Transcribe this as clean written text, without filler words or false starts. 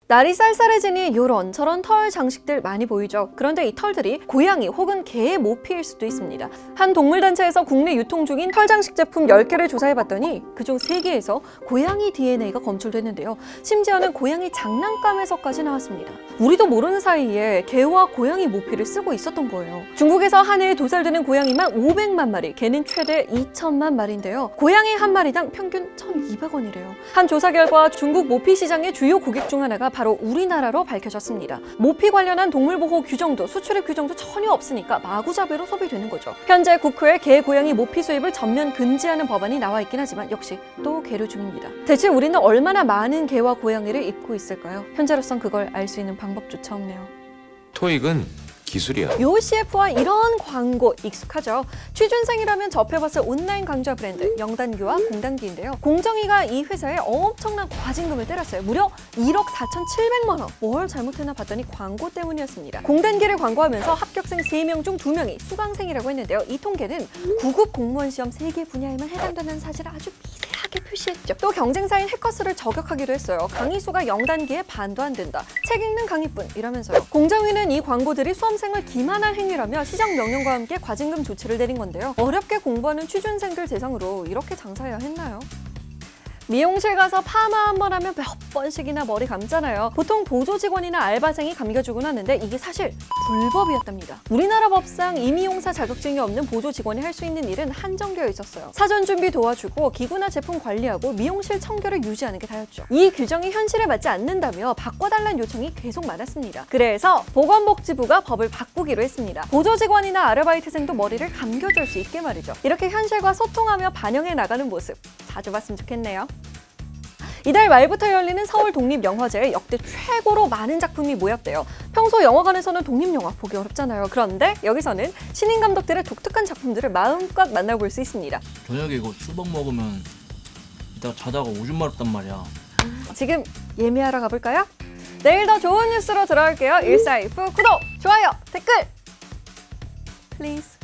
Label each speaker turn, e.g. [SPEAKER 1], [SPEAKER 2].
[SPEAKER 1] 날이 쌀쌀해지니 요런 저런 털 장식들 많이 보이죠. 그런데 이 털들이 고양이 혹은 개의 모피일 수도 있습니다. 한 동물단체에서 국내 유통 중인 털 장식 제품 10개를 조사해봤더니 그중 3개에서 고양이 DNA가 검출됐는데요. 심지어는 고양이 장난감에서까지 나왔습니다. 우리도 모르는 사이에 개와 고양이 모피를 쓰고 있었던 거예요. 중국에서 한 해에 도살되는 고양이만 500만 마리, 개는 최대 2천만 마리인데요. 고양이 한 마리당 평균 1,200원이래요. 한 조사 결과 중국 모피 시장의 주요 고객 중 하나가 바로 우리나라로 밝혀졌습니다. 모피 관련한 동물보호 규정도 수출입 규정도 전혀 없으니까 마구잡이로 소비되는 거죠. 현재 국회에 개, 고양이 모피 수입을 전면 금지하는 법안이 나와 있긴 하지만 역시 또 계류 중입니다. 대체 우리는 얼마나 많은 개와 고양이를 입고 있을까요? 현재로선 그걸 알 수 있는 방법조차 없네요.
[SPEAKER 2] 토익은 기술이야.
[SPEAKER 1] 요 CF와 이런 광고 익숙하죠? 취준생이라면 접해봤을 온라인 강좌 브랜드 영단기와 공단기인데요. 공정위가 이 회사에 엄청난 과징금을 때렸어요. 무려 1억 4,700만 원. 뭘 잘못했나 봤더니 광고 때문이었습니다. 공단기를 광고하면서 합격생 3명 중 2명이 수강생이라고 했는데요. 이 통계는 9급 공무원 시험 3개 분야에만 해당되는 사실을 아주 미세하게 표시했죠. 또 경쟁사인 해커스를 저격하기도 했어요. 강의 수가 영단기의 반도 안 된다. 책 읽는 강의뿐 이라면서요. 공정위는 이 광고들이 수험생을 기만한 행위라며 시정 명령과 함께 과징금 조치를 내린 건데요. 어렵게 공부하는 취준생들 대상으로 이렇게 장사해야 했나요? 미용실 가서 파마 한 번 하면 몇 번씩이나 머리 감잖아요. 보통 보조 직원이나 알바생이 감겨주곤 하는데 이게 사실 불법이었답니다. 우리나라 법상 임의용사 자격증이 없는 보조 직원이 할 수 있는 일은 한정되어 있었어요. 사전 준비 도와주고 기구나 제품 관리하고 미용실 청결을 유지하는 게 다였죠. 이 규정이 현실에 맞지 않는다며 바꿔달라는 요청이 계속 많았습니다. 그래서 보건복지부가 법을 바꾸기로 했습니다. 보조 직원이나 아르바이트생도 머리를 감겨줄 수 있게 말이죠. 이렇게 현실과 소통하며 반영해 나가는 모습 자주 봤으면 좋겠네요. 이달 말부터 열리는 서울 독립영화제에 역대 최고로 많은 작품이 모였대요. 평소 영화관에서는 독립영화 보기 어렵잖아요. 그런데 여기서는 신인 감독들의 독특한 작품들을 마음껏 만나볼 수 있습니다.
[SPEAKER 3] 저녁에 이거 수박 먹으면 이따가 자다가 오줌 마렵단 말이야.
[SPEAKER 1] 지금 예매하러 가볼까요? 내일 더 좋은 뉴스로 돌아올게요. 142 구독, 좋아요, 댓글 플리즈.